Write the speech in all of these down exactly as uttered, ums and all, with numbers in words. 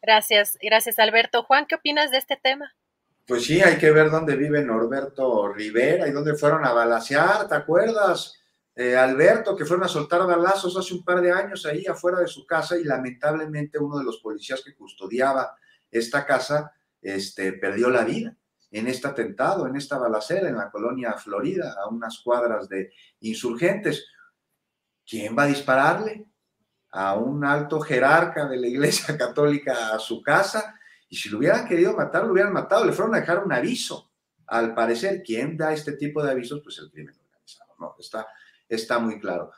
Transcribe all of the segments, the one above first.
Gracias, gracias Alberto. Juan, ¿qué opinas de este tema? Pues sí, hay que ver dónde vive Norberto Rivera y dónde fueron a balacear, ¿te acuerdas? Eh, Alberto, que fueron a soltar balazos hace un par de años ahí afuera de su casa y lamentablemente uno de los policías que custodiaba esta casa este, perdió la vida en este atentado, en esta balacera en la colonia Florida, a unas cuadras de Insurgentes. ¿Quién va a dispararle a un alto jerarca de la Iglesia Católica a su casa? Y si lo hubieran querido matar, lo hubieran matado, le fueron a dejar un aviso. Al parecer, ¿quién da este tipo de avisos? Pues el crimen organizado, ¿no? Está, está muy claro.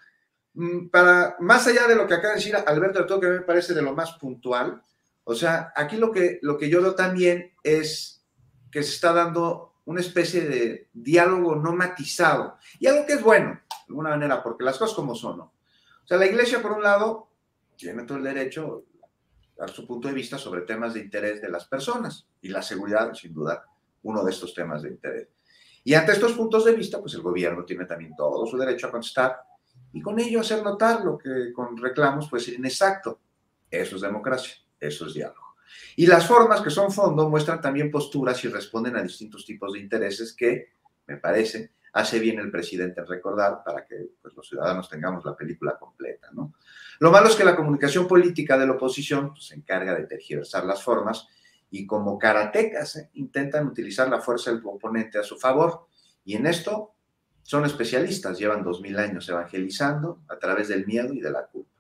Para, más allá de lo que acaba de decir Alberto, todo que me parece de lo más puntual, o sea, aquí lo que, lo que yo veo también es que se está dando una especie de diálogo no matizado, y algo que es bueno, de alguna manera, porque las cosas como son, ¿no? O sea, la Iglesia, por un lado, tiene todo el derecho a dar su punto de vista sobre temas de interés de las personas, y la seguridad, sin duda, uno de estos temas de interés. Y ante estos puntos de vista, pues el gobierno tiene también todo su derecho a contestar, y con ello hacer notar lo que con reclamos puede ser inexacto. Eso es democracia, eso es diálogo. Y las formas que son fondo muestran también posturas y responden a distintos tipos de intereses que, me parece, hace bien el presidente en recordar para que pues, los ciudadanos tengamos la película completa, ¿no? Lo malo es que la comunicación política de la oposición pues, se encarga de tergiversar las formas y como karatecas ¿eh? intentan utilizar la fuerza del oponente a su favor. Y en esto son especialistas, llevan dos mil años evangelizando a través del miedo y de la culpa.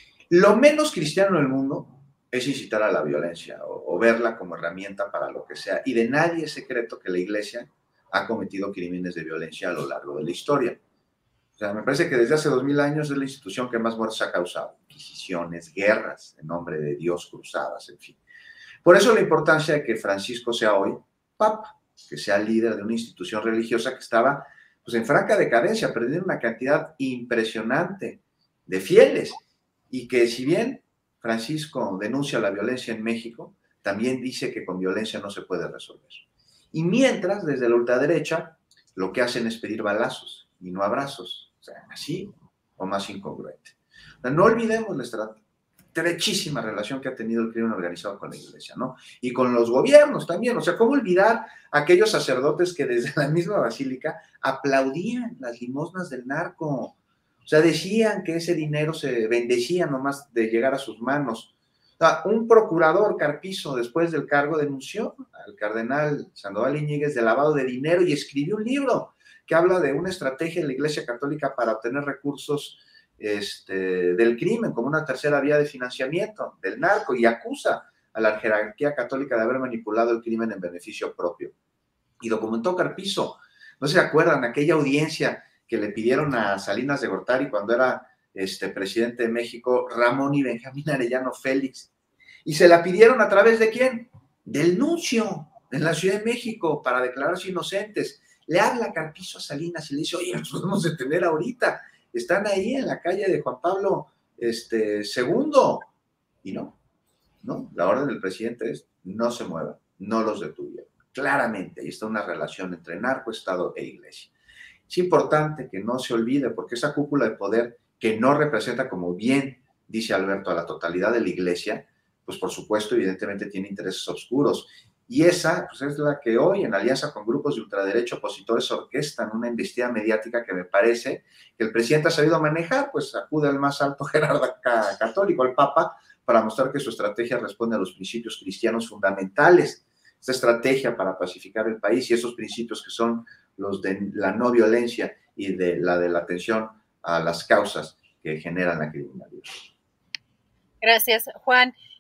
Lo menos cristiano del mundo es incitar a la violencia o, o verla como herramienta para lo que sea. Y de nadie es secreto que la Iglesia ha cometido crímenes de violencia a lo largo de la historia. O sea, me parece que desde hace dos mil años es la institución que más muertes ha causado. Inquisiciones, guerras en nombre de Dios, cruzadas, en fin. Por eso la importancia de que Francisco sea hoy papa, que sea líder de una institución religiosa que estaba pues, en franca decadencia, perdiendo una cantidad impresionante de fieles. Y que si bien Francisco denuncia la violencia en México, también dice que con violencia no se puede resolver. Y mientras, desde la ultraderecha, lo que hacen es pedir balazos y no abrazos. O sea, así o más incongruente. O sea, no olvidemos la estrechísima relación que ha tenido el crimen organizado con la Iglesia, ¿no? Y con los gobiernos también. O sea, ¿cómo olvidar a aquellos sacerdotes que desde la misma basílica aplaudían las limosnas del narco? O sea, decían que ese dinero se bendecía nomás de llegar a sus manos. O sea, un procurador Carpizo, después del cargo, denunció al cardenal Sandoval Iñiguez de lavado de dinero y escribió un libro que habla de una estrategia de la Iglesia Católica para obtener recursos este, del crimen, como una tercera vía de financiamiento del narco, y acusa a la jerarquía católica de haber manipulado el crimen en beneficio propio. Y documentó Carpizo. ¿No se acuerdan? Aquella audiencia que le pidieron a Salinas de Gortari cuando era este, presidente de México, Ramón y Benjamín Arellano Félix. ¿Y se la pidieron a través de quién? Del nuncio en la Ciudad de México para declararse inocentes. Le habla Carpizo a Salinas y le dice, oye, nos podemos detener ahorita. Están ahí en la calle de Juan Pablo este, segundo. Y no, no. La orden del presidente es no se muevan, no los detuvieron. Claramente, ahí está una relación entre narco, Estado e Iglesia. Es importante que no se olvide, porque esa cúpula de poder que no representa, como bien dice Alberto, a la totalidad de la Iglesia, pues por supuesto, evidentemente tiene intereses oscuros. Y esa pues es la que hoy, en alianza con grupos de ultraderecha opositores, orquestan una embestida mediática que me parece que el presidente ha sabido manejar, pues acude al más alto jerarca católico, al Papa, para mostrar que su estrategia responde a los principios cristianos fundamentales. Esta estrategia para pacificar el país y esos principios que son los de la no violencia y de la de la atención a las causas que generan la criminalidad. Gracias, Juan.